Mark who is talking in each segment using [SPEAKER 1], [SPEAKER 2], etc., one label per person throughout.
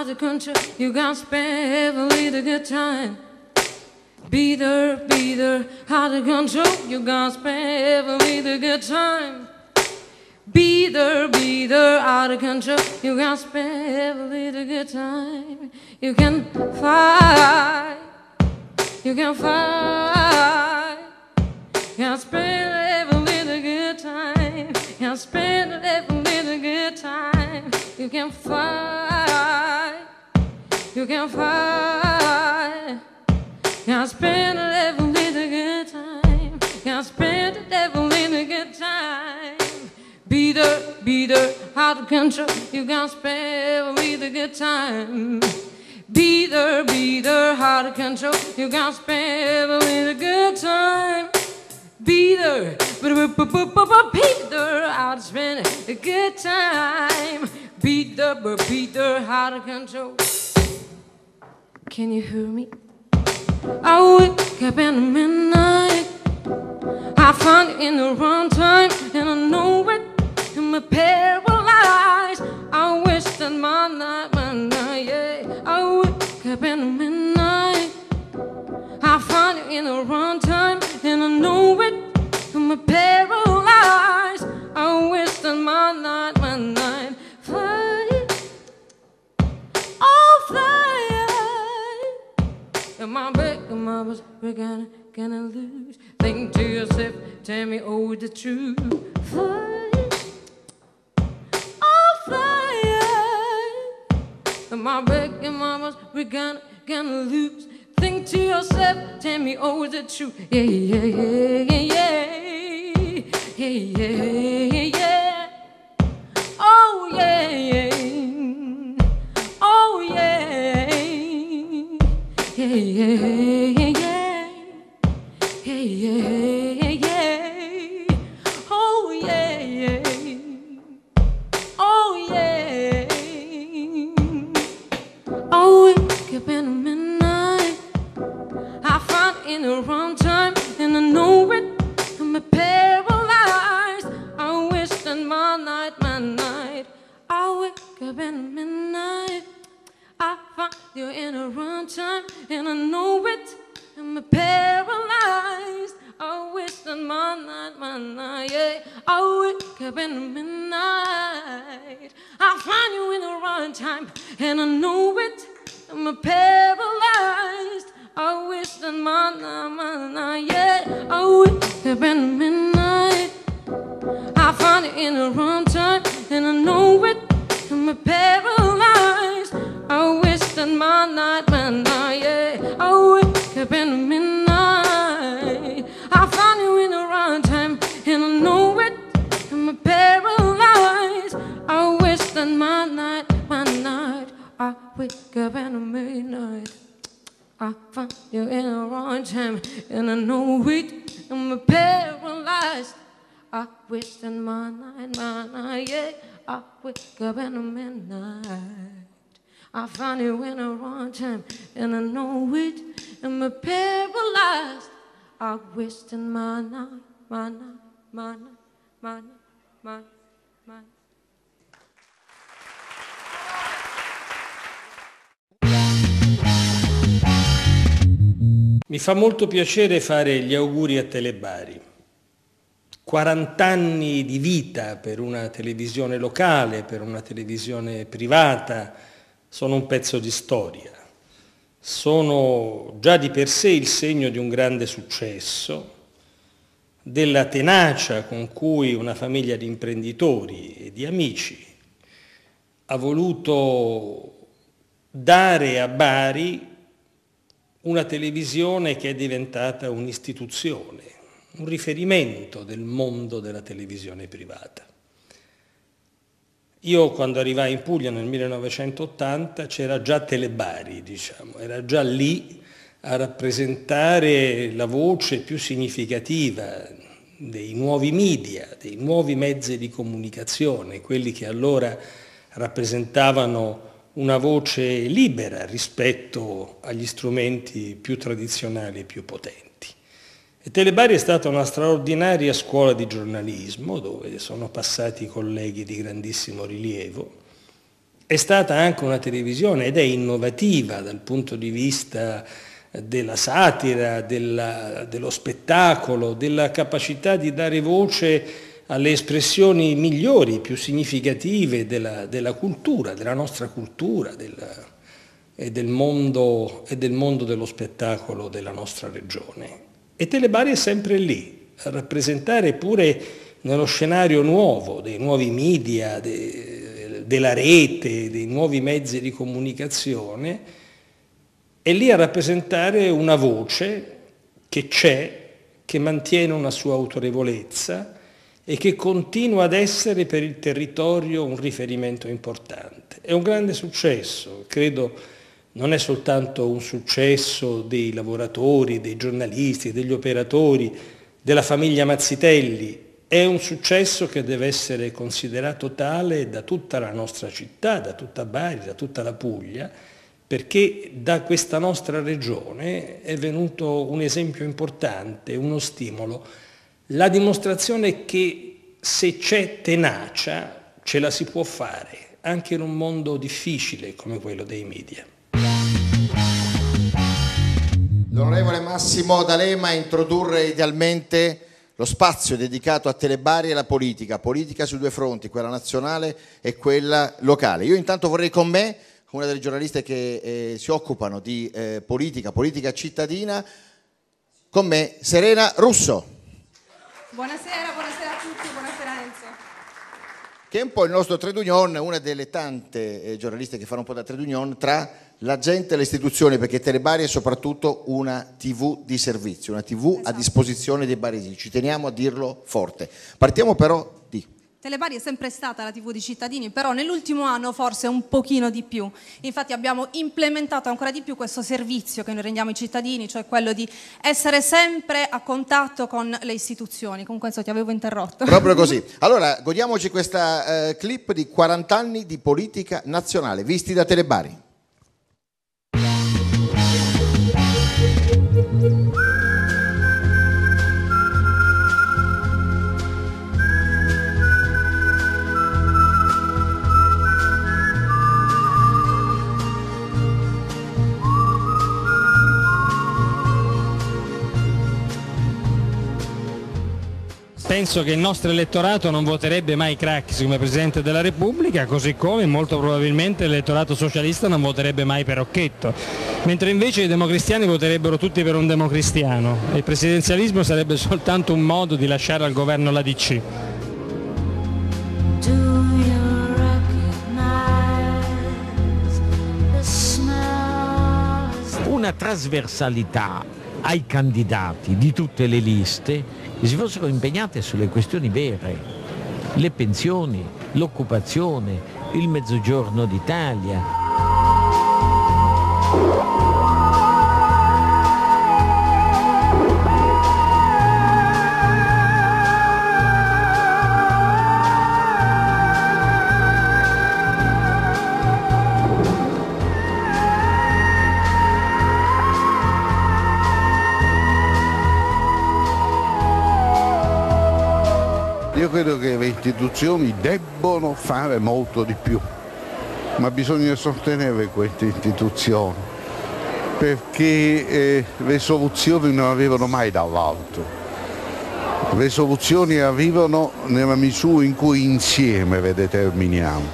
[SPEAKER 1] out of control, you gonna spend every little good time. Be there, out of control, you gonna spend every little good time. Be there, out of control, you gonna spend every little good time. You can fight, you can fight, you can spend every little good time. You can spend every little good time. You can fight, you can fight. Can't spend every little good time. Can't spend every little good time. Be there, out of control. You can't spend every little good time. Be there, out of control. You can't spend every little good time. Be there, out of spend a good time. Be there, out of control. Can you hear me? I wake up in the midnight. I find it in the wrong time, and I know it. I'm paralyzed. I wish that my night, yeah. I wake up in the midnight. I find it in the wrong time, and I know it. I'm paralyzed. I wish that my night, fly, oh fly. My back, my was, we're gonna lose. Think to yourself, tell me all the truth. Fly, oh fly. My back and my was, we're gonna lose. Think to yourself, tell me all the truth. Yeah, yeah, yeah, yeah, yeah, yeah, yeah. Oh yeah, yeah. Oh yeah. Yeah, yeah, yeah, yeah, yeah, yeah. Oh yeah, yeah. Oh yeah. I wake up in the midnight. I find it in the wrong time, and I know it. I'm paralyzed. I wish that my night. I wake up in the midnight. I find you in the wrong time, and I know it. I'm paralyzed. I wish that my night, yeah. I wake up in the midnight. I find you in the wrong time, and I know it. I'm paralyzed. I wish that my night, yeah. I wake up in the midnight. I find it in the wrong time, and I know it. I'm paralyzed. I wish that my night, yeah. I wake up in the midnight. I find you in the wrong time, and I know it. I'm paralyzed. I wish that my night. I wake up in the midnight. I find you in the wrong time, and I know it. I'm paralyzed. I wish that my night, yeah. I wake up in the midnight. I find you in the wrong time, and I know it. I'm paralyzed. I wish that my night.
[SPEAKER 2] Mi fa molto piacere fare gli auguri a Telebari. 40 anni di vita per una televisione locale, per una televisione privata, sono un pezzo di storia. Sono già di per sé il segno di un grande successo, della tenacia con cui una famiglia di imprenditori e di amici ha voluto dare a Bari una televisione che è diventata un'istituzione, un riferimento del mondo della televisione privata. Io quando arrivai in Puglia nel 1980 c'era già Telebari, diciamo, era già lì a rappresentare la voce più significativa dei nuovi media, dei nuovi mezzi di comunicazione, quelli che allora rappresentavano una voce libera rispetto agli strumenti più tradizionali e più potenti. E Telebari è stata una straordinaria scuola di giornalismo, dove sono passati colleghi di grandissimo rilievo, È stata anche una televisione ed è innovativa dal punto di vista della satira, dello spettacolo, della capacità di dare voce alle espressioni migliori, più significative della cultura, della nostra cultura e del mondo dello spettacolo della nostra regione. E Telebari è sempre lì, a rappresentare pure nello scenario nuovo, dei nuovi media, della rete, dei nuovi mezzi di comunicazione, è lì a rappresentare una voce che c'è, che mantiene una sua autorevolezza e che continua ad essere per il territorio un riferimento importante. È un grande successo, credo non è soltanto un successo dei lavoratori, dei giornalisti, degli operatori, della famiglia Mazzitelli, è un successo che deve essere considerato tale da tutta la nostra città, da tutta Bari, da tutta la Puglia, perché da questa nostra regione è venuto un esempio importante, uno stimolo, la dimostrazione che se c'è tenacia ce la si può fare, anche in un mondo difficile come quello dei media.
[SPEAKER 3] L'onorevole Massimo D'Alema introdurre idealmente lo spazio dedicato a Telebari e alla politica su due fronti, quella nazionale e quella locale. Io intanto vorrei con me una delle giornaliste che si occupano di politica cittadina, con me Serena Russo.
[SPEAKER 4] Buonasera a tutti, buonasera Enzo.
[SPEAKER 3] Che è un po' il nostro trade union, una delle tante giornaliste che fanno un po' da trade union tra la gente e le istituzioni, perché Telebari è soprattutto una TV di servizio, una TV a disposizione dei baresi, ci teniamo a dirlo forte. Partiamo però di...
[SPEAKER 4] Telebari è sempre stata la TV di cittadini, però nell'ultimo anno forse un pochino di più. Infatti abbiamo implementato ancora di più questo servizio che noi rendiamo ai cittadini, cioè quello di essere sempre a contatto con le istituzioni. Con questo ti avevo interrotto.
[SPEAKER 3] Proprio così. Allora, godiamoci questa clip di 40 anni di politica nazionale, visti da Telebari.
[SPEAKER 2] Penso che il nostro elettorato non voterebbe mai Craxi come Presidente della Repubblica, così come molto probabilmente l'elettorato socialista non voterebbe mai per Occhetto, mentre invece i democristiani voterebbero tutti per un democristiano e il presidenzialismo sarebbe soltanto un modo di lasciare al governo la DC.
[SPEAKER 5] Una trasversalità ai candidati di tutte le liste che si fossero impegnate sulle questioni vere, le pensioni, l'occupazione, il mezzogiorno d'Italia.
[SPEAKER 6] Io credo che le istituzioni debbono fare molto di più, ma bisogna sostenere queste istituzioni perché le soluzioni non arrivano mai dall'alto, le soluzioni arrivano nella misura in cui insieme le determiniamo.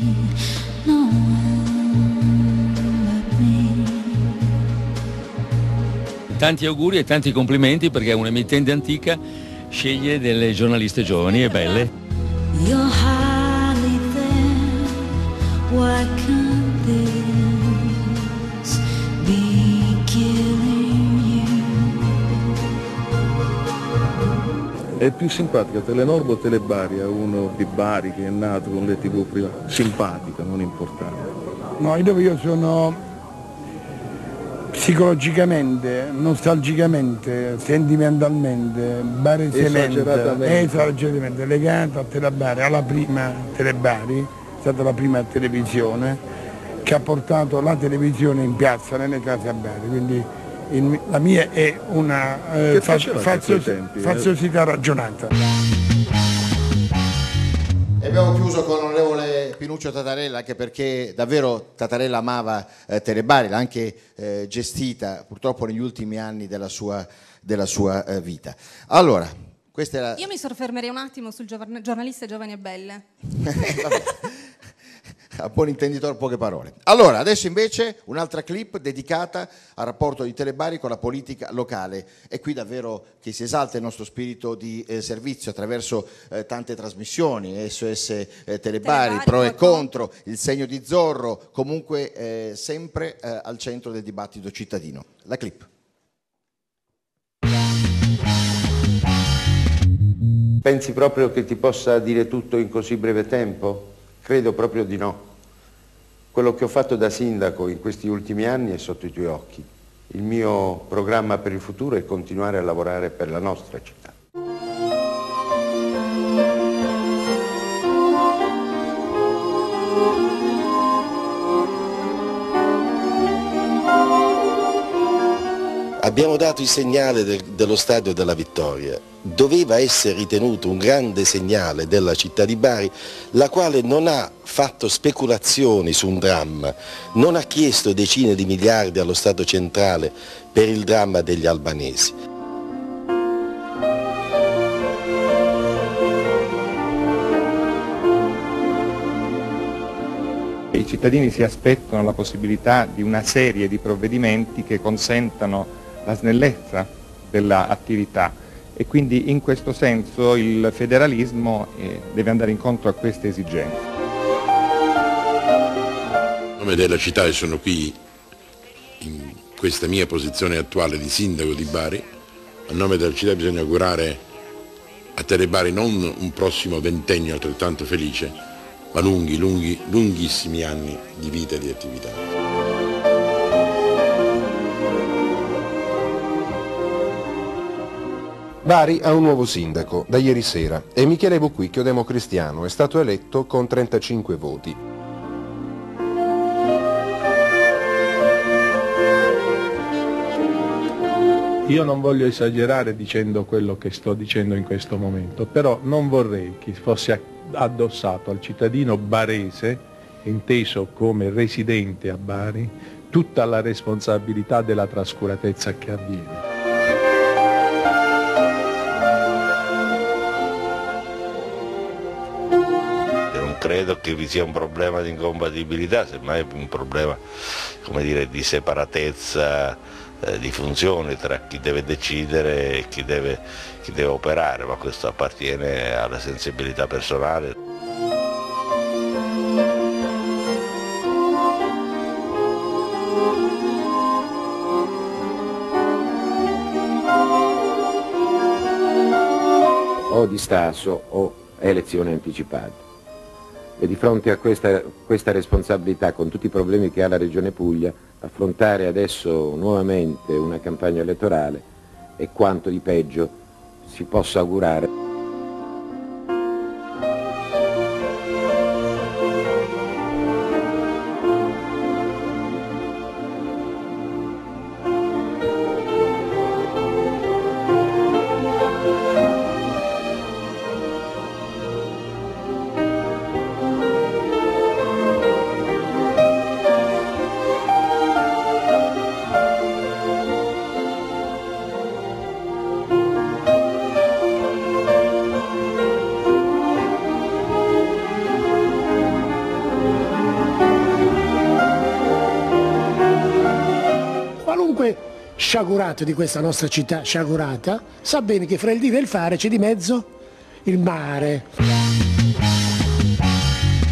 [SPEAKER 7] Tanti auguri e tanti complimenti perché è un'emittente antica, sceglie delle giornaliste giovani e belle.
[SPEAKER 8] È più simpatica Telenord o Telebari a uno di Bari che è nato con le TV private? Simpatica, non importante.
[SPEAKER 9] No, io sono psicologicamente, nostalgicamente, sentimentalmente, esageratamente legato a Telebari, alla prima Telebari, è stata la prima televisione che ha portato la televisione in piazza, nelle case a Bari, quindi la mia è una faziosità ragionata.
[SPEAKER 3] E abbiamo chiuso con l'onorevole Pinuccio Tatarella, anche perché davvero Tatarella amava Telebari, l'ha anche gestita purtroppo negli ultimi anni della sua vita. Allora, questa era...
[SPEAKER 4] Io mi soffermerei un attimo sul giornalista Giovani e Belle.
[SPEAKER 3] A buon intenditor poche parole. Allora, adesso invece un'altra clip dedicata al rapporto di Telebari con la politica locale. È qui davvero che si esalta il nostro spirito di servizio attraverso tante trasmissioni, SOS Telebari, pro e contro, il segno di Zorro, comunque sempre al centro del dibattito cittadino. La clip.
[SPEAKER 10] Pensi proprio che ti possa dire tutto in così breve tempo? Credo proprio di no. Quello che ho fatto da sindaco in questi ultimi anni è sotto i tuoi occhi. Il mio programma per il futuro è continuare a lavorare per la nostra città.
[SPEAKER 11] Abbiamo dato il segnale dello Stadio della Vittoria. Doveva essere ritenuto un grande segnale della città di Bari, la quale non ha fatto speculazioni su un dramma, non ha chiesto decine di miliardi allo Stato centrale per il dramma degli albanesi.
[SPEAKER 12] I cittadini si aspettano la possibilità di una serie di provvedimenti che consentano la snellezza dell'attività e quindi in questo senso il federalismo deve andare incontro a queste esigenze.
[SPEAKER 13] A nome della città, e sono qui in questa mia posizione attuale di sindaco di Bari, a nome della città bisogna augurare a Telebari non un prossimo ventennio altrettanto felice, ma lunghissimi anni di vita e di attività.
[SPEAKER 14] Bari ha un nuovo sindaco da ieri sera e Michele Buquicchio, democristiano, è stato eletto con 35 voti.
[SPEAKER 8] Io non voglio esagerare dicendo quello che sto dicendo in questo momento, però non vorrei che fosse addossato al cittadino barese, inteso come residente a Bari, tutta la responsabilità della trascuratezza che avviene.
[SPEAKER 11] Credo che vi sia un problema di incompatibilità, semmai un problema, come dire, di separatezza di funzioni tra chi deve decidere e chi deve operare, ma questo appartiene alla sensibilità personale.
[SPEAKER 10] O di Staso o elezioni anticipate. E di fronte a questa responsabilità, con tutti i problemi che ha la Regione Puglia, affrontare adesso nuovamente una campagna elettorale è quanto di peggio si possa augurare.
[SPEAKER 15] Sciagurato di questa nostra città sciagurata sa bene che fra il dire e il fare c'è di mezzo il mare.